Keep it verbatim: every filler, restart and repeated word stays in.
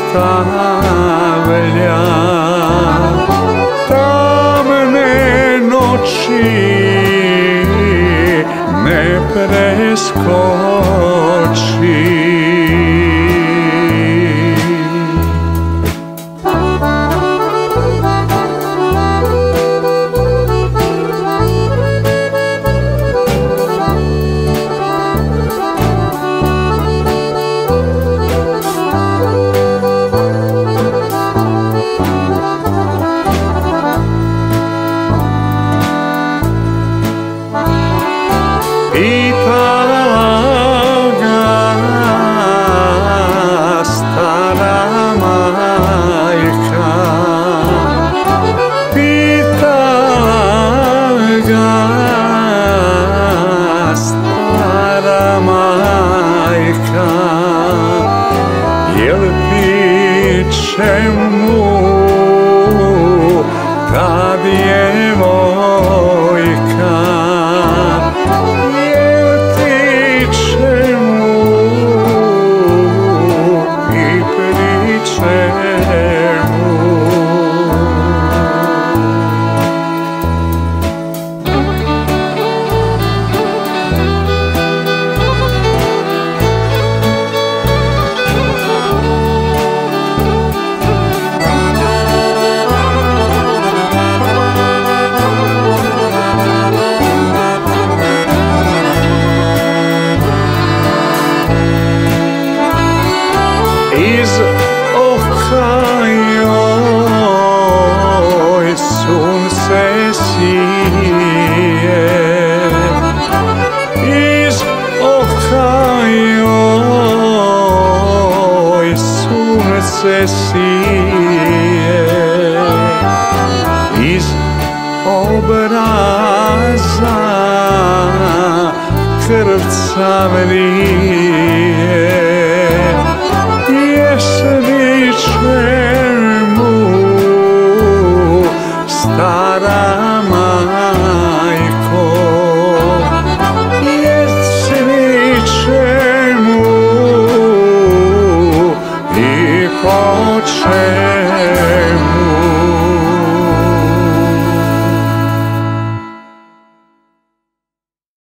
stavlja, tamne noći ne preskoči. Pita ga stara majka, pita ga stara majka, jel ti čemu ta djevojka? Iz oka joj sunce sije, iz oka joj sunce sije, iz obraza krvca vrije. Jesli čemu stara majko, jesli čemu i po čemu?